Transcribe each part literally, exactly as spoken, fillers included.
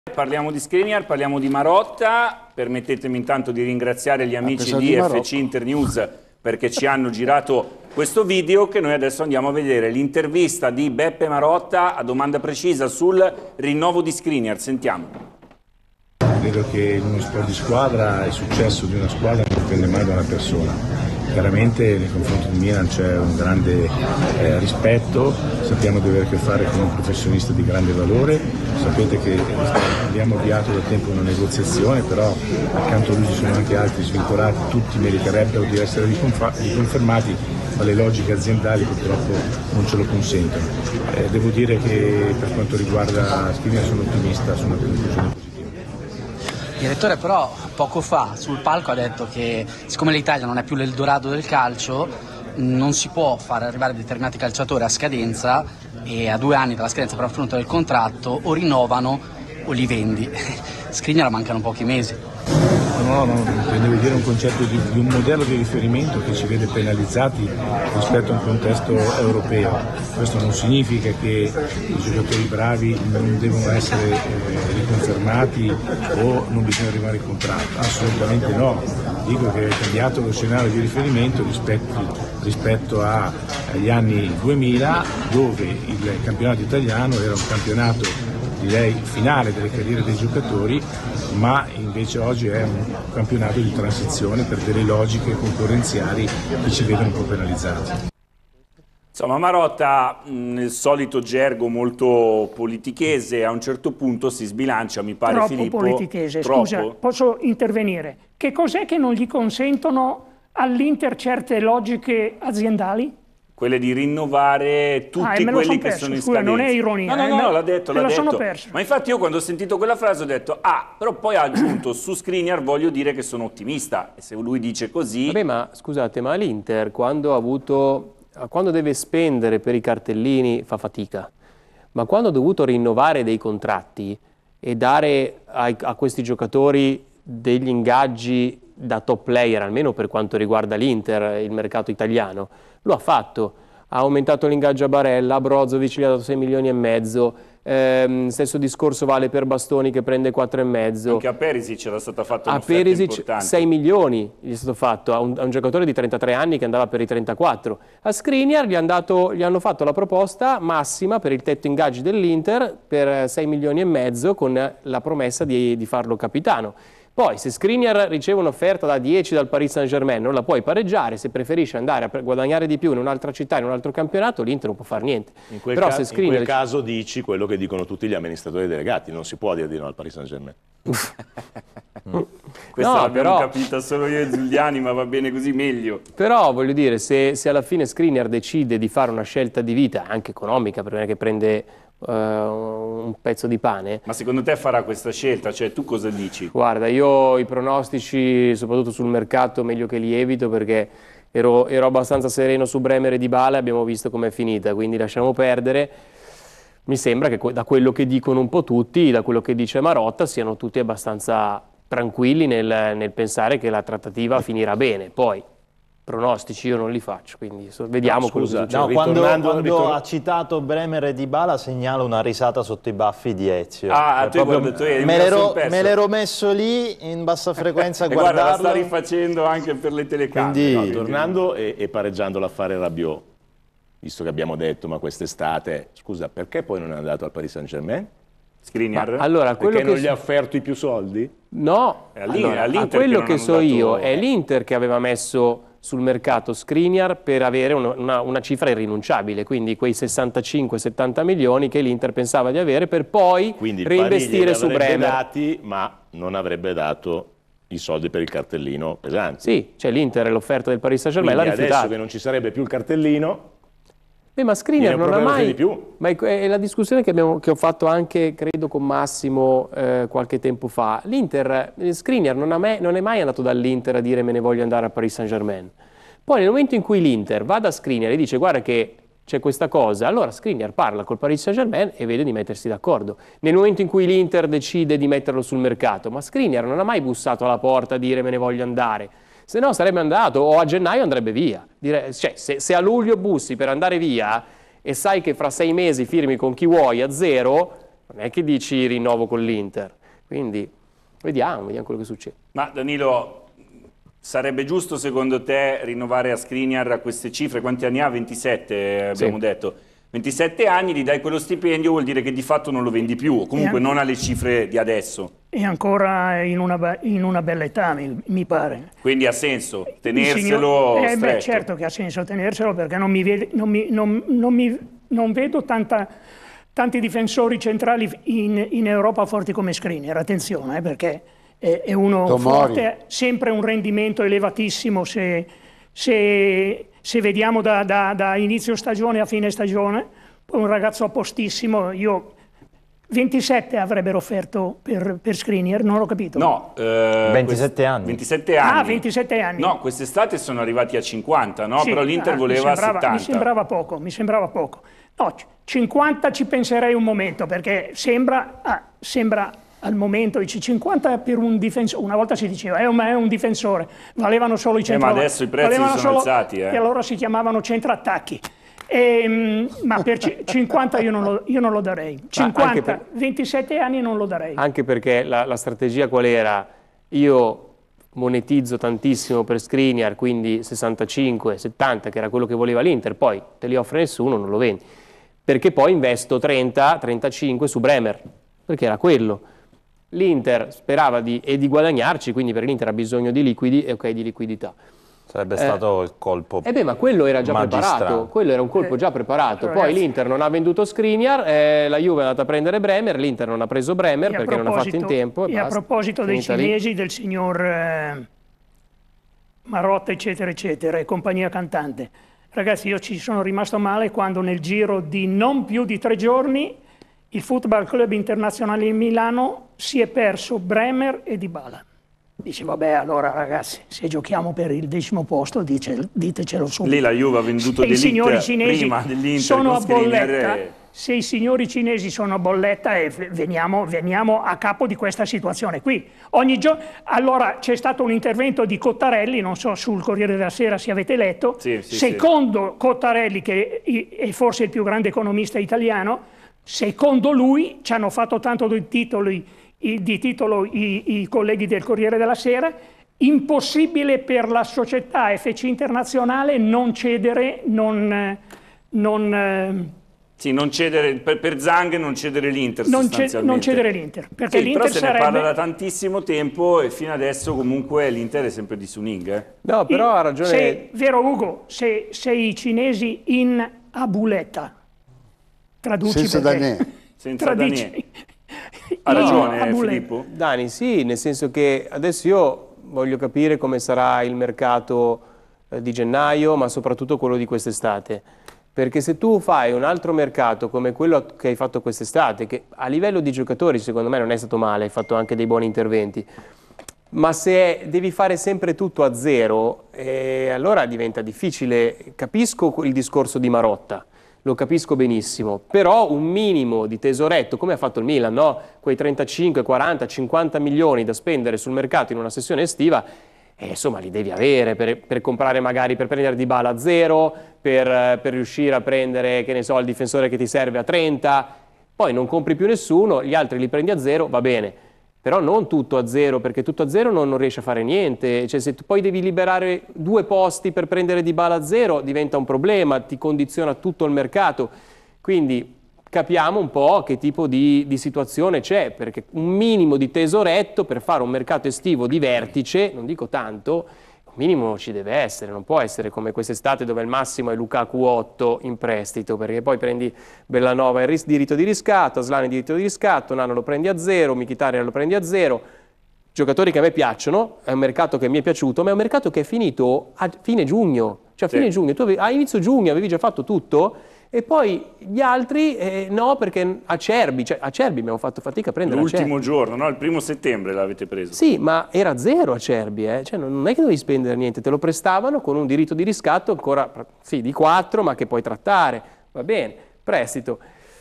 Parliamo di Skriniar, parliamo di Marotta. Permettetemi intanto di ringraziare gli amici di, di F C Internews perché ci hanno girato questo video che noi adesso andiamo a vedere. L'intervista di Beppe Marotta a domanda precisa sul rinnovo di Skriniar. Sentiamo. Credo che in uno sport di squadra il successo di una squadra non dipende mai da una persona. Chiaramente nei confronti di Milan c'è un grande eh, rispetto, sappiamo di avere a che fare con un professionista di grande valore, sapete che abbiamo avviato da tempo una negoziazione, però accanto a lui ci sono anche altri svincolati, tutti meriterebbero di essere riconfermati, ma le logiche aziendali purtroppo non ce lo consentono. Eh, devo dire che per quanto riguarda Skriniar sono ottimista su una conclusione positiva. Direttore, però poco fa sul palco ha detto che siccome l'Italia non è più l'Eldorado del calcio non si può far arrivare determinati calciatori a scadenza e a due anni dalla scadenza per affronto del contratto o rinnovano o li vendi. Skriniar mancano pochi mesi. No, no, intendevo dire un concetto di, di un modello di riferimento che ci vede penalizzati rispetto a un contesto europeo. Questo non significa che i giocatori bravi non devono essere eh, riconfermati o non bisogna arrivare in contratto, assolutamente no. Dico che è cambiato lo scenario di riferimento rispetto, rispetto a, agli anni duemila, dove il campionato italiano era un campionato direi finale delle carriere dei giocatori, ma invece oggi è un campionato di transizione per delle logiche concorrenziali che ci vedono un po' penalizzati. Insomma, Marotta, nel solito gergo molto politichese, a un certo punto si sbilancia, mi pare, troppo Filippo. politichese. Troppo? Scusa, posso intervenire? Che cos'è che non gli consentono all'Inter certe logiche aziendali? Quelle di rinnovare tutti ah, quelli son che perso. sono in Scusa, scadenza. non è ironia. No, no, no, eh, l'ha detto, l'ha la detto. sono perso. Ma infatti io quando ho sentito quella frase ho detto, ah, però poi ha aggiunto, su Skriniar voglio dire che sono ottimista. E se lui dice così... Vabbè, ma scusate, ma l'Inter quando ha avuto, quando deve spendere per i cartellini fa fatica. Ma quando ha dovuto rinnovare dei contratti e dare ai, a questi giocatori degli ingaggi da top player, almeno per quanto riguarda l'Inter, il mercato italiano, lo ha fatto. Ha aumentato l'ingaggio a Barella, a Brozovic gli ha dato sei milioni e mezzo, ehm, stesso discorso vale per Bastoni che prende quattro e mezzo. Anche a Perisic era stata fatta a un'offerta Perisic importante. sei milioni gli è stato fatto, a un, a un giocatore di trentatré anni che andava per i trentaquattro. A Skriniar gli, han dato, gli hanno fatto la proposta massima per il tetto ingaggi dell'Inter per sei milioni e mezzo con la promessa di, di farlo capitano. Poi se Skriniar riceve un'offerta da dieci dal Paris Saint-Germain non la puoi pareggiare, se preferisce andare a guadagnare di più in un'altra città, in un altro campionato, l'Inter non può fare niente. In quel, Però ca se Skriniar... in quel caso dici quello che dicono tutti gli amministratori delegati, non si può dire di no al Paris Saint-Germain. Questa no, l'abbiamo però... capita solo io e Giuliani, ma va bene così meglio. Però voglio dire, se, se alla fine Skriniar decide di fare una scelta di vita, anche economica, perché non è che prende uh, un pezzo di pane... Ma secondo te farà questa scelta? Cioè, tu cosa dici? Guarda, io i pronostici, soprattutto sul mercato, meglio che li evito perché ero, ero abbastanza sereno su Bremer e Dybala e abbiamo visto com'è finita, quindi lasciamo perdere. Mi sembra che da quello che dicono un po' tutti, da quello che dice Marotta, siano tutti abbastanza tranquilli nel, nel pensare che la trattativa finirà bene. Poi, pronostici io non li faccio, quindi so, vediamo no, scusa, cosa no, quando, quando ritorn... ha citato Bremer e Dybala segnala una risata sotto i baffi di Ezio. Ah, tu proprio, guarda, tu eri, me l'ero messo lì in bassa frequenza a e guardarlo. Guarda, la sta rifacendo anche per le telecamere. Quindi... No, tornando e, e pareggiando l'affare Rabiot, visto che abbiamo detto, ma quest'estate, scusa, perché poi non è andato al Paris Saint-Germain? Skriniar? Allora, quello perché che... non gli ha offerto i più soldi? No, allora, a quello che, che so dato... io è l'Inter che aveva messo sul mercato Skriniar per avere una, una, una cifra irrinunciabile, quindi quei sessantacinque settanta milioni che l'Inter pensava di avere per poi quindi reinvestire su Bremer. Dati, ma non avrebbe dato i soldi per il cartellino pesante. Sì, c'è l'Inter e l'offerta del Paris Saint-Germain l'ha rifiutato. Adesso che non ci sarebbe più il cartellino... Beh, ma Skriniar non ha mai... Di più. Ma è la discussione che, abbiamo, che ho fatto anche, credo, con Massimo eh, qualche tempo fa. L'Inter, Skriniar non, non è mai andato dall'Inter a dire me ne voglio andare al Paris Saint-Germain. Poi nel momento in cui l'Inter va da Skriniar e dice guarda che c'è questa cosa, allora Skriniar parla col Paris Saint-Germain e vede di mettersi d'accordo. Nel momento in cui l'Inter decide di metterlo sul mercato, ma Skriniar non ha mai bussato alla porta a dire me ne voglio andare. Se no sarebbe andato, o a gennaio andrebbe via. Dire, cioè, se, se a luglio bussi per andare via e sai che fra sei mesi firmi con chi vuoi a zero, non è che dici rinnovo con l'Inter, quindi vediamo, vediamo quello che succede. Ma Danilo, sarebbe giusto secondo te rinnovare a Skriniar a queste cifre? Quanti anni ha? ventisette abbiamo Sì. detto. ventisette anni, gli dai quello stipendio, vuol dire che di fatto non lo vendi più, o comunque non alle cifre di adesso. E ancora in una, in una bella età, mi, mi pare. Quindi ha senso Il tenerselo signor- eh, stretto. beh, certo che ha senso tenerselo, perché non, mi vede, non, mi, non, non, mi, non vedo tanta, tanti difensori centrali in, in Europa forti come Skriniar. Attenzione, eh, perché è, è uno Tomori. forte, sempre un rendimento elevatissimo se, se, se vediamo da, da, da inizio stagione a fine stagione. Poi un ragazzo a postissimo. Io ventisette avrebbero offerto per, per Skriniar, non l'ho capito. No, eh, ventisette quest- anni. ventisette anni. Ah, ventisette anni. No, quest'estate sono arrivati a cinquanta, no? Sì, Però l'Inter ah, voleva mi sembrava, settanta. Mi sembrava poco, mi sembrava poco. No, c- cinquanta ci penserei un momento, perché sembra, ah, sembra al momento, dici cinquanta per un difensore, una volta si diceva, eh, ma è un difensore, valevano solo i Eh, ma centravanti. adesso i prezzi Valevano sono solo- alzati, eh. E allora si chiamavano centrattacchi. Ehm, ma per ci- cinquanta io non lo, io non lo darei. cinquanta, anche per- ventisette anni non lo darei. Anche perché la, la strategia qual era? Io monetizzo tantissimo per Skriniar, quindi sessantacinque, settanta, che era quello che voleva l'Inter, poi te li offre nessuno, non lo vendi. Perché poi investo trenta, trentacinque su Bremer, perché era quello. L'Inter sperava di, e di guadagnarci, quindi per l'Inter ha bisogno di liquidi e ok, di liquidità. Sarebbe stato il colpo. Eh beh, ma quello era già magistrale. preparato, quello era un colpo Eh, già preparato. Poi ragazzi. l'Inter non ha venduto Skriniar, eh, la Juve è andata a prendere Bremer, l'Inter non ha preso Bremer E a perché non ha fatto in proposito- tempo. E, e a basta. proposito dei Finita lì. cinesi, del signor eh, Marotta, eccetera, eccetera, e compagnia cantante. Ragazzi, io ci sono rimasto male quando nel giro di non più di tre giorni il Football Club Internazionale di Milano si è perso Bremer e Dybala. Dice, vabbè, allora ragazzi, se giochiamo per il decimo posto, dice, ditecelo subito. Lì la Juve ha venduto Se i signori dell'Inter cinesi prima dell'Inter sono con a Skriniar bolletta, e- se i signori cinesi sono a bolletta, e v- veniamo, veniamo a capo di questa situazione qui. Ogni gio- allora c'è stato un intervento di Cottarelli, non so sul Corriere della Sera se avete letto, Sì, sì, secondo Cottarelli, che i- è forse il più grande economista italiano, secondo lui ci hanno fatto tanto di titoli, i- di titolo i, i colleghi del Corriere della Sera, impossibile per la società F C Internazionale non cedere, non... eh, non eh, Sì, non cedere, per, per Zhang non cedere l'Inter Non, ce- sostanzialmente. non cedere l'Inter, perché Sì, l'Inter però se sarebbe... ne parla da tantissimo tempo e fino adesso comunque l'Inter è sempre di Suning. Eh? No, però ha ragione. Se, vero Ugo, se, se i cinesi in abuletta, traduci Senza perché... Daniel. Senza Traduci. Daniel. Ha ragione, In eh, abuletta. Filippo? Dani, sì, nel senso che adesso io voglio capire come sarà il mercato eh, di gennaio, ma soprattutto quello di quest'estate. Perché se tu fai un altro mercato come quello che hai fatto quest'estate, che a livello di giocatori secondo me non è stato male, hai fatto anche dei buoni interventi, ma se devi fare sempre tutto a zero, eh, allora diventa difficile. Capisco il discorso di Marotta, lo capisco benissimo, però un minimo di tesoretto, come ha fatto il Milan, no? Quei trentacinque, quaranta, cinquanta milioni da spendere sul mercato in una sessione estiva, eh, insomma li devi avere per, per comprare magari, per prendere Dybala a zero, per, per riuscire a prendere, che ne so, il difensore che ti serve a trenta, poi non compri più nessuno, gli altri li prendi a zero, va bene. Però non tutto a zero, perché tutto a zero non, non riesci a fare niente. Cioè, se tu poi devi liberare due posti per prendere Dybala a zero, diventa un problema, ti condiziona tutto il mercato. Quindi capiamo un po' che tipo di, di situazione c'è, perché un minimo di tesoretto per fare un mercato estivo di vertice, non dico tanto, un minimo ci deve essere, non può essere come quest'estate dove il massimo è Lukaku otto in prestito, perché poi prendi Bellanova il ris- diritto di riscatto, Asllani il diritto di riscatto, Nano lo prendi a zero, Mkhitaryan lo prendi a zero, giocatori che a me piacciono, è un mercato che mi è piaciuto, ma è un mercato che è finito a fine giugno, cioè a Sì. fine giugno, tu avevi- a inizio giugno avevi già fatto tutto e poi gli altri eh, no, perché Acerbi, cioè Acerbi abbiamo fatto fatica a prendere Acerbi. L'ultimo giorno, no? Il primo settembre l'avete preso. Sì, ma era zero Acerbi, eh? Cioè non è che dovevi spendere niente, te lo prestavano con un diritto di riscatto ancora, sì, di quattro, ma che puoi trattare, va bene, prestito.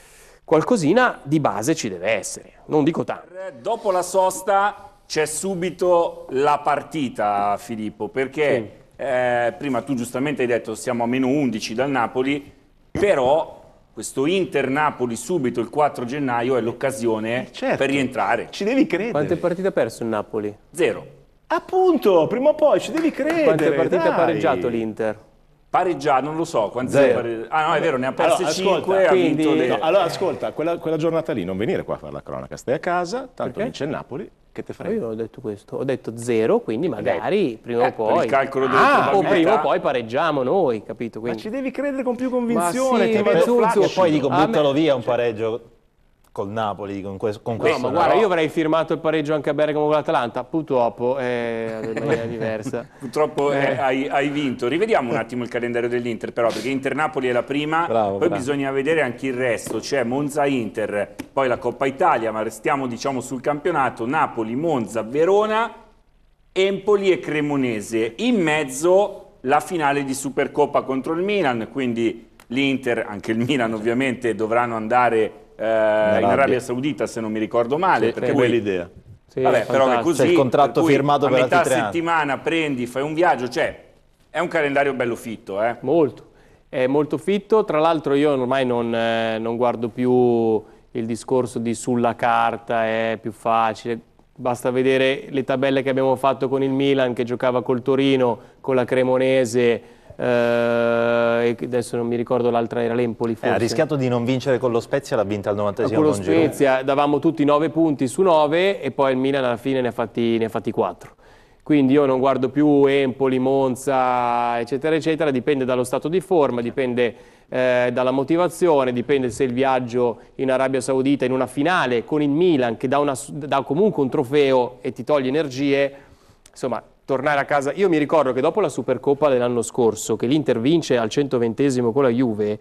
Qualcosina di base ci deve essere, non dico tanto. Dopo la sosta c'è subito la partita, Filippo, perché eh, prima tu giustamente hai detto siamo a meno undici dal Napoli, però questo Inter-Napoli subito il quattro gennaio è l'occasione certo. per rientrare. Ci devi credere. Quante partite ha perso il Napoli? Zero. Appunto, prima o poi ci devi credere. Quante partite dai. ha pareggiato l'Inter? Pareggiato, non lo so. Quante Zero. pare... Ah no, è vero, ne ha perse Allora, cinque, ascolta, ha quindi- vinto le... No, allora ascolta, quella, quella giornata lì non venire qua a fare la cronaca, stai a casa, tanto Perché? vince il Napoli, che te Ma frega? io non ho detto questo, ho detto zero, quindi magari prima o per poi... il calcolo delle ah, o probabilità. prima o poi pareggiamo noi, capito? Ma Quindi... ci devi credere con più convinzione, sì, ti ma vedo Zuzzo, flaccido. E poi dico, A me- buttalo via un pareggio col Napoli, con, que con No, questo. ma no? guarda, io avrei firmato il pareggio anche a Bergamo con l'Atalanta, purtroppo è in maniera diversa. Purtroppo eh, hai, hai vinto. Rivediamo un attimo il calendario dell'Inter però, perché Inter-Napoli è la prima, Bravo, poi bravo. bisogna vedere anche il resto, c'è Monza-Inter, poi la Coppa Italia, ma restiamo diciamo sul campionato, Napoli, Monza, Verona, Empoli e Cremonese. In mezzo la finale di Supercoppa contro il Milan, quindi l'Inter, anche il Milan ovviamente, dovranno andare eh, in Arabia. Arabia Saudita se non mi ricordo male, Sì, perché Che voi bella idea. Sì, Vabbè, però che fantastico. così C'è il contratto per cui firmato a per metà altri tre anni. settimana prendi, fai un viaggio, cioè è un calendario bello fitto, eh. Molto, è molto fitto, tra l'altro io ormai non, eh, non guardo più il discorso di sulla carta, è più facile, basta vedere le tabelle che abbiamo fatto con il Milan che giocava col Torino, con la Cremonese, eh, e adesso non mi ricordo l'altra, era l'Empoli Eh, forse. ha rischiato di non vincere con lo Spezia, l'ha vinta al novantesimo Con lo con Giroud. Spezia davamo tutti nove punti su nove e poi il Milan alla fine ne ha fatti, ne ha fatti quattro. Quindi io non guardo più Empoli, Monza, eccetera, eccetera, dipende dallo stato di forma, dipende eh, dalla motivazione, dipende se il viaggio in Arabia Saudita in una finale con il Milan che dà, una, dà comunque un trofeo e ti toglie energie, insomma, tornare a casa. Io mi ricordo che dopo la Supercoppa dell'anno scorso, che l'Inter vince al centoventesimo con la Juve,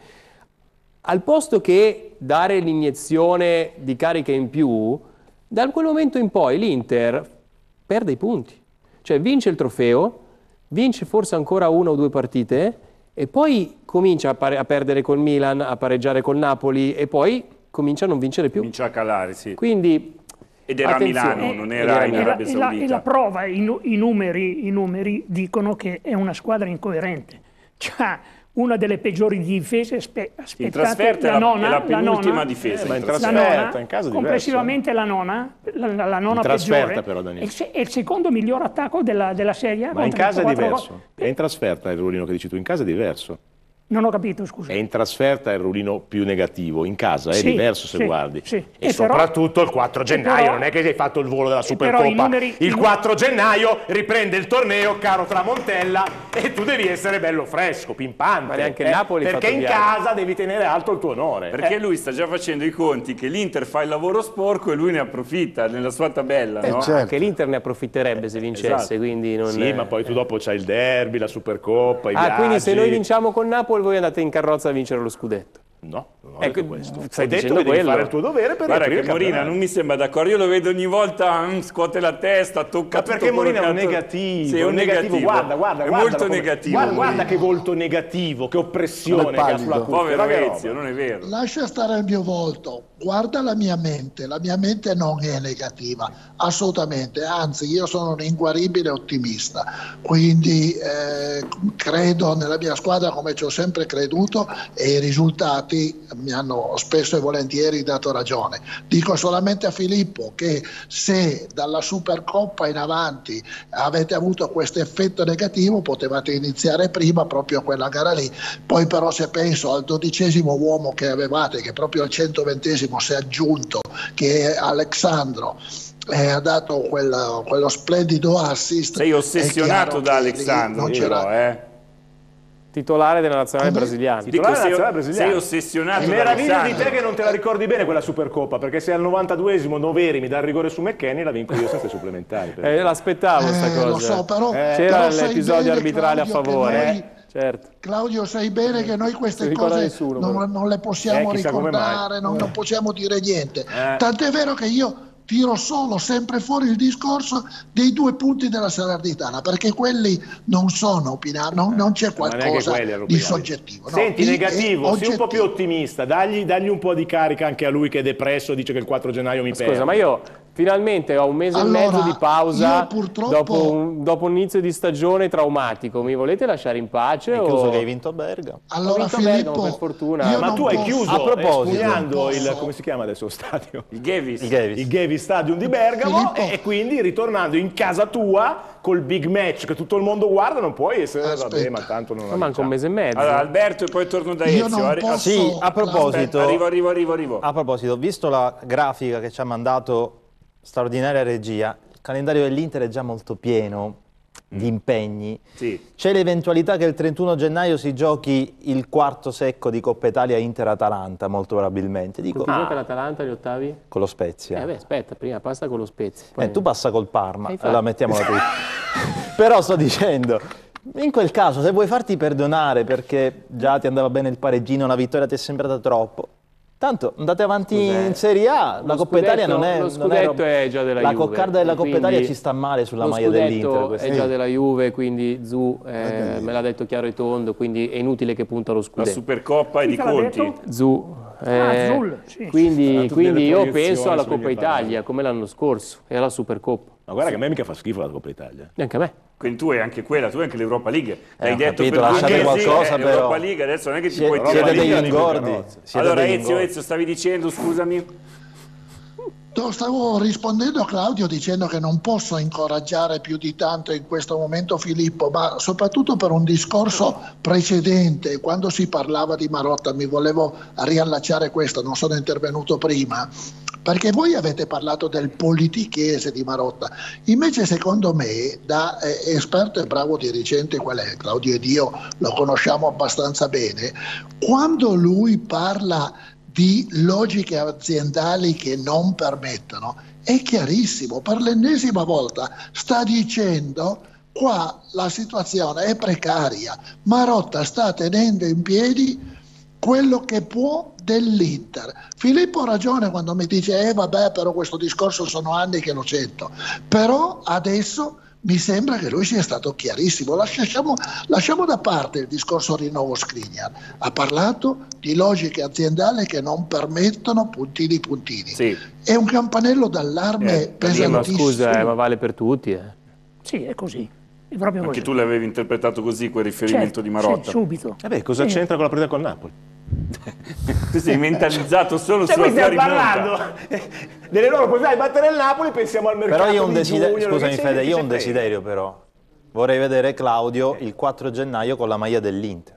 al posto che dare l'iniezione di carica in più, da quel momento in poi l'Inter perde i punti. Cioè vince il trofeo, vince forse ancora una o due partite e poi comincia a, a perdere col Milan, a pareggiare col Napoli e poi comincia a non vincere più. Comincia a calare, sì. Quindi Ed era a attenzione. Milano, non Ed era in E la, Arabia e la- e la Saudita. prova, i, nu- i numeri, i numeri dicono che è una squadra incoerente. C'ha una delle peggiori difese spe- aspettate, In trasferta è la la, nona, è la la penultima nona, difesa. Eh, ma in in la trasferta. trasferta, nona, in casa è diverso. complessivamente la nona, la, la- la nona In trasferta peggiore, però, Daniele. è il, se- è il secondo miglior attacco della, della Serie A. Ma in con casa è trentaquattro diverso. gol. È in trasferta il ruolino che dici tu, in casa è diverso. Non ho capito, scusa. È in trasferta il ruolino più negativo, in casa è Sì, diverso se sì, guardi. sì. E, E però- soprattutto il quattro gennaio, però- non è che hai fatto il volo della e però Supercoppa. i numeri- il i- quattro gennaio riprende il torneo, caro Tramontella, e tu devi essere bello fresco, pimpante. Ma neanche il Napoli ha Perché fatto in viaggio. casa devi tenere alto il tuo onore. Perché Eh, lui sta già facendo i conti che l'Inter fa il lavoro sporco e lui ne approfitta nella sua tabella, no? certo. anche l'Inter ne approfitterebbe se vincesse, Esatto. quindi non Sì, ma poi tu dopo c'hai il derby, la Supercoppa, i Ah, viaggi. quindi se noi vinciamo con Napoli voi andate in carrozza a vincere lo scudetto. No, non ho Ecco, detto questo. stai Ho detto dicendo che devi quello. fare il tuo dovere per Guarda riaprire che il Morina campionato. non mi sembra d'accordo, io lo vedo ogni volta, mm, scuote la testa, tocca Ma tutto perché Morina è un quello che ha- negativo, Sì, è un negativo. guarda, guarda, è guarda molto come- negativo. Guarda, guarda Morina. che volto negativo, che oppressione Non è che ha pallido. sulla cuffia. Povero guarda che roba. Ezio, non è vero. Lascia stare il mio volto, guarda la mia mente, la mia mente non è negativa, assolutamente, anzi io sono un inguaribile ottimista, quindi eh, credo nella mia squadra come ci ho sempre creduto e i risultati mi hanno spesso e volentieri dato ragione. Dico solamente a Filippo che se dalla Supercoppa in avanti avete avuto questo effetto negativo potevate iniziare prima proprio quella gara lì, poi però se penso al dodicesimo uomo che avevate, che proprio al centoventesimo si è aggiunto, che è Alexandro, eh, ha dato quella- quello splendido assist. Sei è ossessionato chiaro da che lì Alexandro, non però, c'era- eh. Titolare della nazionale Come? brasiliana. Dico, Titolare sei, nazionale brasiliano. sei ossessionato Mi da meraviglio di Alexandro. te che non te la ricordi bene quella Supercoppa, perché se al novantaduesimo Noveri mi dà il rigore su McKennie la vinco io senza i supplementari. per Eh, esempio. l'aspettavo sta Eh, cosa. lo so, però, C'era però sai l'episodio bene, arbitrale a Claudio, che favore. noi- eh, certo. Claudio, sai bene che noi Non queste si ricorda cose nessuno, però. non, non le possiamo Eh, chissà come ricordare, mai. non, non possiamo dire niente. Eh. Tant'è vero che io tiro solo sempre fuori il discorso dei due punti della Salernitana, perché quelli non sono opinati, non, non c'è Ma neanche qualcosa quelli erano di opinati. soggettivo. no? Senti, Lì è negativo, sii un po' più oggettivo. ottimista, dagli, dagli un po' di carica anche a lui che è depresso, dice che il quattro gennaio mi perde. Scusa, ma io Finalmente ho un mese Allora, e mezzo di pausa purtroppo... dopo, un, dopo un inizio di stagione traumatico. Mi volete lasciare in pace? Hai o... chiuso che hai vinto Bergamo. Allora, ho vinto Filippo, Bergamo, per fortuna. io Ma non tu hai posso- chiuso, A proposito, espugnando il, posso- come si chiama adesso lo stadio? Il Gevis. Il Gavis. Il Gevi Stadium di Bergamo Filippo. e, e quindi ritornando in casa tua col big match che tutto il mondo guarda non puoi essere, Aspetta. vabbè, ma tanto non Ma manca un mese e mezzo. Allora, Alberto e poi torno da Io Ezio. non Arri- posso- Sì, a proposito, Aspetta, arrivo, arrivo, arrivo, arrivo. a proposito, visto la grafica che ci ha mandato straordinaria regia, il calendario dell'Inter è già molto pieno di impegni. Sì. C'è l'eventualità che il trentuno gennaio si giochi il quarto secco di Coppa Italia Inter-Atalanta, molto probabilmente. Dico, Con chi gioca l'Atalanta agli ottavi? con lo Spezia. Eh beh, aspetta, prima passa con lo Spezia. poi- Eh, tu passa col Parma, Hai fatto. allora mettiamola qui. Però sto dicendo, in quel caso, se vuoi farti perdonare perché già ti andava bene il pareggino, la vittoria ti è sembrata troppo, tanto andate avanti Cos'è? in Serie A, la Lo Coppa Italia scudetto- non è... lo non scudetto roba- è già della La Juve, coccarda della e Coppa quindi Italia ci sta male sulla lo maglia scudetto dell'Inter. è questa- già della Juve, quindi Zu eh, me l'ha detto chiaro e tondo, quindi è inutile che punta lo La scudetto. Supercoppa è Chi di te l'ha Conti. detto? Zu. Ah, eh, Zul, sì. Quindi, Tutte quindi delle io proiezioni penso alla sulle Coppa mie parole. Italia, come l'anno scorso, e alla Supercoppa. Ma guarda che a me mica fa schifo la Coppa Italia. E anche a me. Quindi tu hai anche quella, tu hai anche l'Europa League. L'hai ho detto capito, per lasciate due mesi, qualcosa, eh, però. l'Europa League adesso non è che ti Siete- puoi siete tirare degli via. ingordi. Siete Allora degli Ezio, ingordi. Ezio, stavi dicendo, scusami? No, stavo rispondendo a Claudio dicendo che non posso incoraggiare più di tanto in questo momento Filippo, ma soprattutto per un discorso precedente, quando si parlava di Marotta, mi volevo riallacciare questo, non sono intervenuto prima, perché voi avete parlato del politichese di Marotta, invece secondo me da eh, esperto e bravo dirigente qual è, Claudio ed io lo conosciamo abbastanza bene, quando lui parla di logiche aziendali che non permettono, è chiarissimo, per l'ennesima volta sta dicendo qua la situazione è precaria, Marotta sta tenendo in piedi quello che può dell'Inter. Filippo ha ragione quando mi dice eh vabbè però questo discorso sono anni che lo sento, però adesso mi sembra che lui sia stato chiarissimo. Lasciamo, lasciamo da parte il discorso rinnovo Skriniar. Ha parlato di logiche aziendali che non permettono puntini puntini. Sì. È un campanello d'allarme Eh, Sì, ma pesantissimo. scusa, eh, ma vale per tutti. Eh. Sì, è così. È proprio Anche così. tu l'avevi interpretato così, quel riferimento Certo, di Marotta. sì, subito. Vabbè, cosa Sì. c'entra con la partita col Napoli? Tu sei mentalizzato solo Cioè, sulla qui tua stiamo rimonta. parlando delle loro possibilità di battere il Napoli, pensiamo al mercato Però io ho un di desiderio, giugno, scusami che c'è- Fede, che io ho ci un frega. desiderio però. Vorrei vedere Claudio il quattro gennaio con la maglia dell'Inter.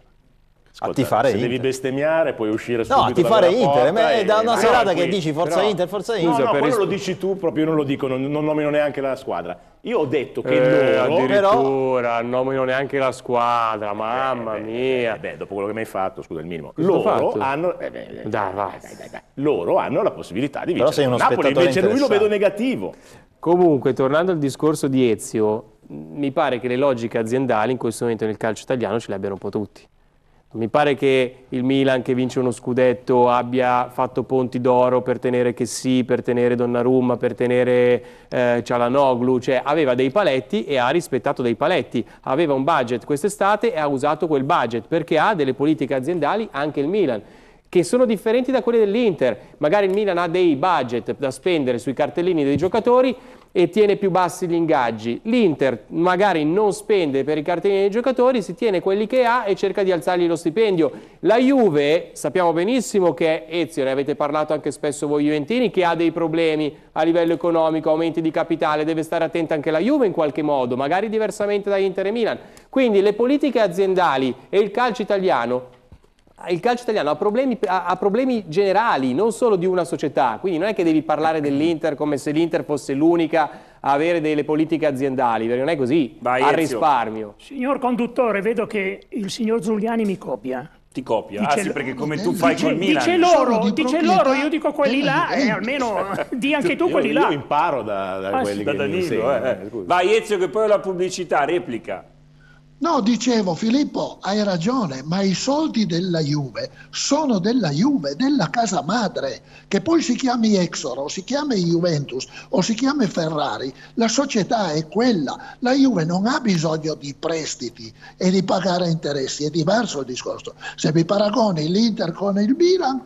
A Ascolta, tifare se Inter. devi bestemmiare puoi uscire subito No, a tifare da quella Inter, porta ma è e- da una No, serata che qui- dici forza però- Inter, forza No, Inter. no, per quello ris- lo dici tu, proprio io non lo dico, non, non nomino neanche la squadra. Io ho detto che Eh, loro... addirittura, non nomino neanche la squadra, mamma mia. Eh, beh, dopo quello che mi hai fatto, scusa il minimo. Cosa ho Loro fatto? hanno... eh, beh, eh, Dai, vai. loro hanno la possibilità di Però vincere. sei uno Napoli spettatore invece lui lo vedo interessato. negativo. Comunque, tornando al discorso di Ezio, mi pare che le logiche aziendali in questo momento nel calcio italiano ce le abbiano un po' tutti. Mi pare che il Milan che vince uno scudetto abbia fatto ponti d'oro per tenere Chessy, per tenere Donnarumma, per tenere eh, Çalhanoğlu, cioè aveva dei paletti e ha rispettato dei paletti. Aveva un budget quest'estate e ha usato quel budget perché ha delle politiche aziendali anche il Milan, che sono differenti da quelle dell'Inter. Magari il Milan ha dei budget da spendere sui cartellini dei giocatori e tiene più bassi gli ingaggi. L'Inter magari non spende per i cartellini dei giocatori, si tiene quelli che ha e cerca di alzargli lo stipendio. La Juve, sappiamo benissimo che, Ezio, ne avete parlato anche spesso voi juventini, che ha dei problemi a livello economico, aumenti di capitale, deve stare attenta anche la Juve in qualche modo, magari diversamente da Inter e Milan. Quindi le politiche aziendali e il calcio italiano Il calcio italiano ha problemi, ha, ha problemi generali, non solo di una società, quindi non è che devi parlare dell'Inter come se l'Inter fosse l'unica a avere delle politiche aziendali, perché non è così, Vai, al Ezio. risparmio. Signor conduttore, vedo che il signor Giuliani mi copia. Ti copia. Dice Ah sì, lo- perché come tu fai Dice, col Milan. dice Sono loro, di dice proprietà loro, io dico quelli della là e Juventus. almeno di anche tu Io- quelli io là. imparo da, da Ah, quelli sì, Da che mi Danilo, insegnano. eh. eh, scusa. Vai Ezio che poi ho la pubblicità, replica. No, dicevo Filippo, hai ragione, ma i soldi della Juve sono della Juve, della casa madre, che poi si chiami Exor o si chiami Juventus o si chiami Ferrari, la società è quella, la Juve non ha bisogno di prestiti e di pagare interessi, è diverso il discorso. Se mi paragoni l'Inter con il Milan,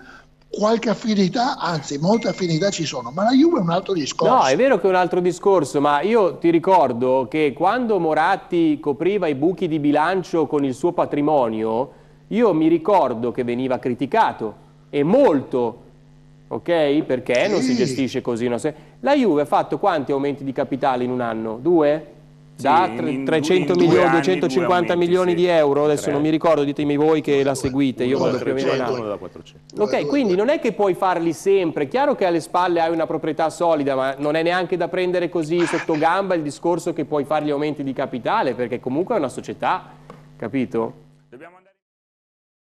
qualche affinità, anzi molte affinità ci sono, ma la Juve è un altro discorso. No, è vero che è un altro discorso, ma io ti ricordo che quando Moratti copriva i buchi di bilancio con il suo patrimonio, io mi ricordo che veniva criticato, e molto, ok? Perché Sì. non si gestisce così. No? La Juve ha fatto quanti aumenti di capitale in un anno? Due? Da Sì, in- trecento in due milioni, anni, duecentocinquanta due aumenti, milioni sì. di euro, adesso Tre. non mi ricordo, ditemi voi che la seguite, io Due, vado più o meno in trecento, alto. uno da quattrocento. Ok, Due, due, quindi due. non è che puoi farli sempre, chiaro che alle spalle hai una proprietà solida, ma non è neanche da prendere così sotto gamba il discorso che puoi fare gli aumenti di capitale, perché comunque è una società, capito? Dobbiamo andare-